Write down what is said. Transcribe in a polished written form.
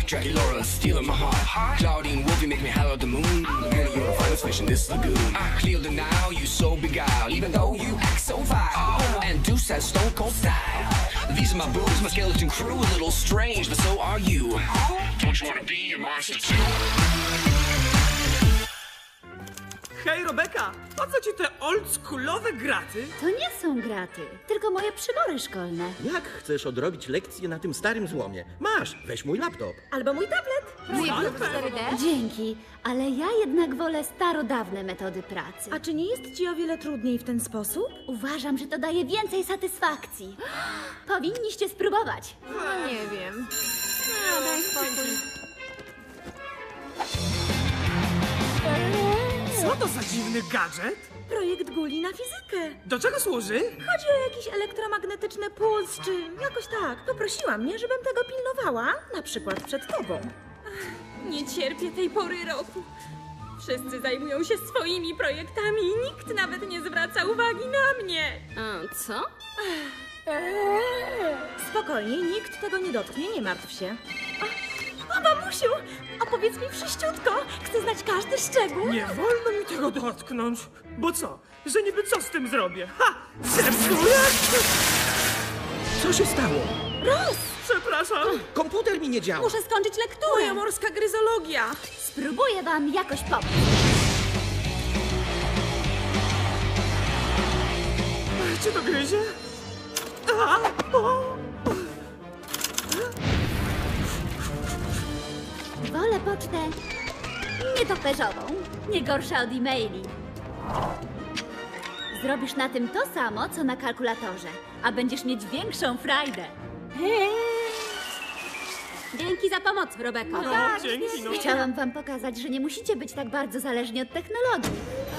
Draculaura stealing my heart. Claudine Wolfie make me holler at the moon. Really, you're a finest fish in this lagoon. I clear the now, you so beguiled, even though you act so vile. And Deuce has stone cold style. These are my boobs, my skeleton crew, a little strange, but so are you. Don't you wanna be a monster too? Hej, Rebeka, po co ci te oldschoolowe graty? To nie są graty, tylko moje przybory szkolne. Jak chcesz odrobić lekcję na tym starym złomie? Masz, weź mój laptop. Albo mój tablet. Mój blok 4D? Dzięki, ale ja jednak wolę starodawne metody pracy. A czy nie jest ci o wiele trudniej w ten sposób? Uważam, że to daje więcej satysfakcji. Powinniście spróbować. No nie wiem. No, daj spokój. Co to za dziwny gadżet? Projekt Guli na fizykę. Do czego służy? Chodzi o jakiś elektromagnetyczny puls, czy jakoś tak. Poprosiła mnie, żebym tego pilnowała, na przykład przed tobą. Nie cierpię tej pory roku. Wszyscy zajmują się swoimi projektami i nikt nawet nie zwraca uwagi na mnie. A co? Spokojnie, nikt tego nie dotknie, nie martw się. O, mamusiu, opowiedz mi wszyściutko. Chcę znać każdy szczegół. Nie wolno mi tego dotknąć. Bo co? Że niby co z tym zrobię? Ha! Zepsuję? Co się stało? Roz! Przepraszam. Komputer mi nie działa. Muszę skończyć lekturę. Moja morska gryzologia. Spróbuję wam jakoś pomóc. Czy to gryzie? A, o. Wolę pocztę nietoperzową, nie gorsza od e-maili. Zrobisz na tym to samo, co na kalkulatorze, a będziesz mieć większą frajdę. Dzięki za pomoc, Rebeko. No, dzięki, no. Chciałam wam pokazać, że nie musicie być tak bardzo zależni od technologii.